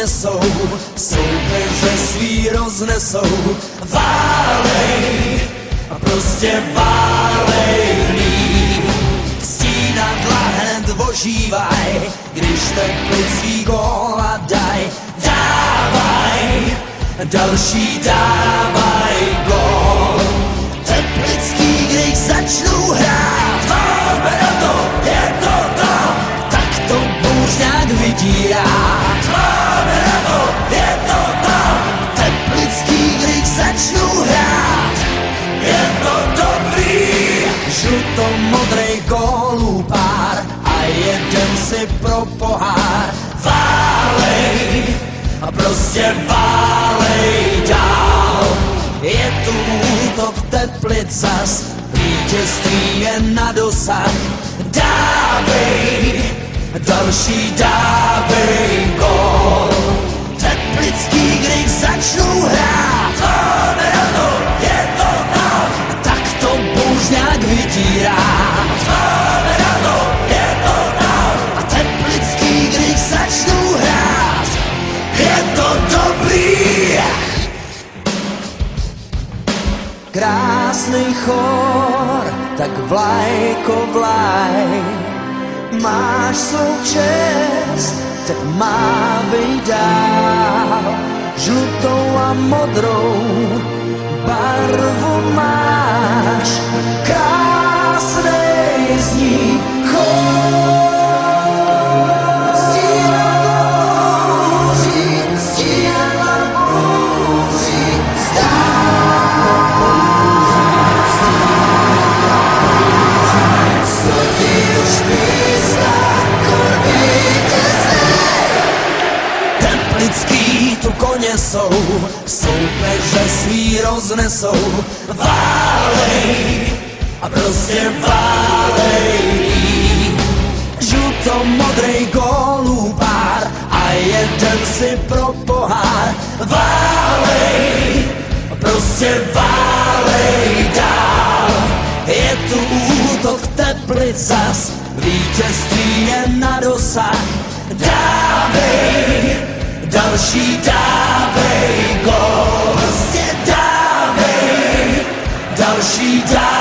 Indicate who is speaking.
Speaker 1: koně jsou, soupeře svý roznesou. Válej, a prostě válej líp. Stína hned ožívaj, když Teplický góla daj. Dávaj, další dávaj gól. Teplický, když začnou hrát, máme na to, je to tam, tak to Bouřňák vydírá. Máme na to, je to tam, Teplický, když začnou hrát, je to dobrý. Žluto-modrej gólů pár a jeden si pro pohár. Válej, a prostě válej dál. Je tu útok Teplicas, vítězství je na dosah. Dávej, další dávej gól. Teplický, když začnou hrát, máme na to, je to tam, tak to Bouřňák vydírá. Máme na to, je to tam, a Teplický, když začnou hrát, je to dobrý. Krásný chor, tak vlajko vlaj. Máš svou čest, tak mávej dál. Žlutou a modrou barvu máš, krásnej zní chor. Teplický tu koně jsou, soupeře svý roznesou. Válej, a prostě válej. Žluto-modrej gólů pár a jeden si pro pohár. Válej, a prostě válej dál. Je tu útok Teplicas, vítězství je na dosah. Dávej, další dávej gól. Prostě dávej, další dávej.